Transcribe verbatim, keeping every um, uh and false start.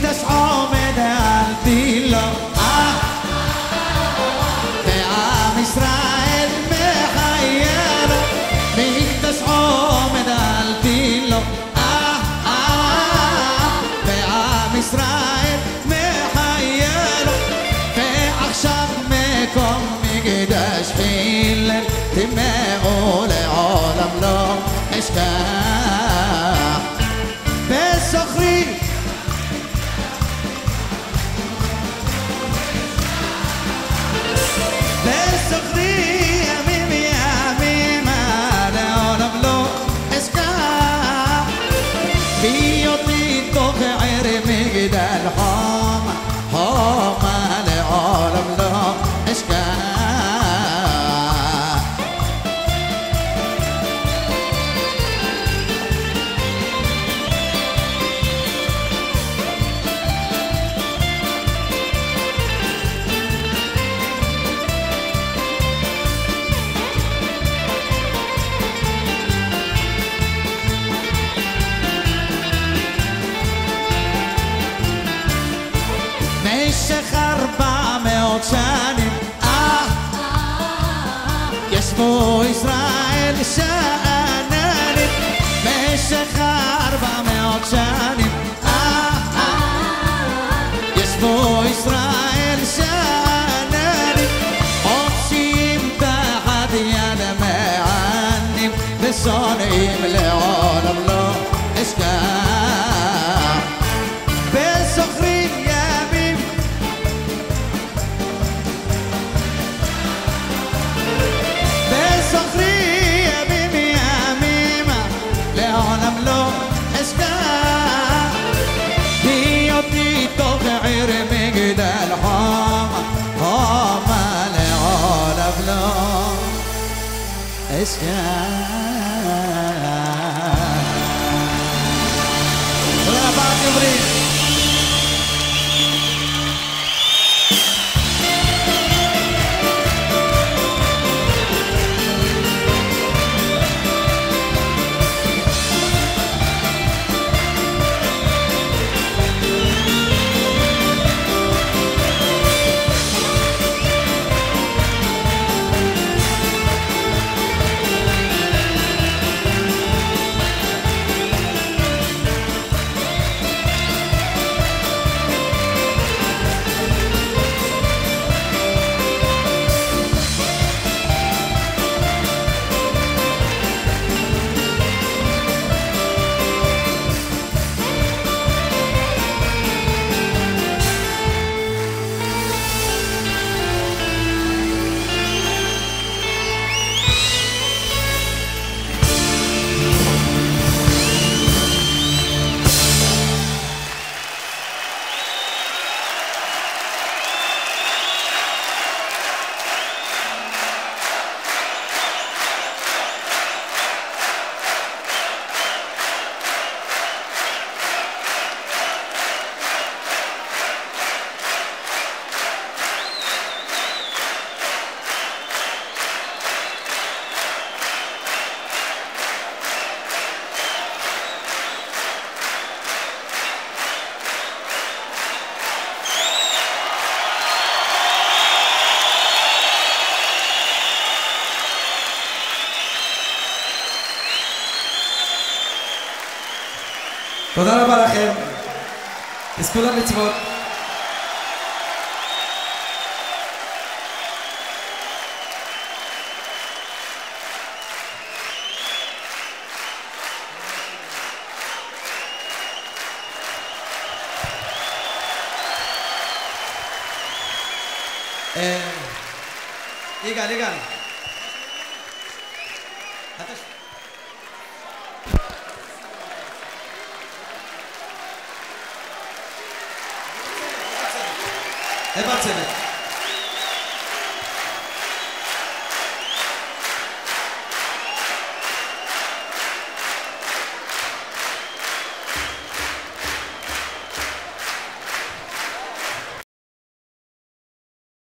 מקדש עומד על תילו, ועם ישראל מחייב, מקדש עומד על תילו, ועם ישראל מחייב, ועכשיו מקום מקדש חילל, תמאו לעולם לא אשכח. וזוכרי וזוכרי ימים ימים לעולם לא אשכח, בהיותי תוך עיר מגדל חומה, חומה לעולם לא אשכח. במשך ארבע מאות שנים ישבו ישראל שאננים, במשך ארבע מאות שנים ישבו ישראל שאננים, עושים תחת יד מענים, ושונאים לעולם לא אשכח. וזוכרים ימים וזוכרי ימים ימים לעולם לא אשכח, בהיותי תוך עיר מגדל חומה, חומה לעולם לא אשכח. תודה רבה עמרי. תודה רבה לכם, תזכו למצוות. יגאל, יגאל. איפה הצוות?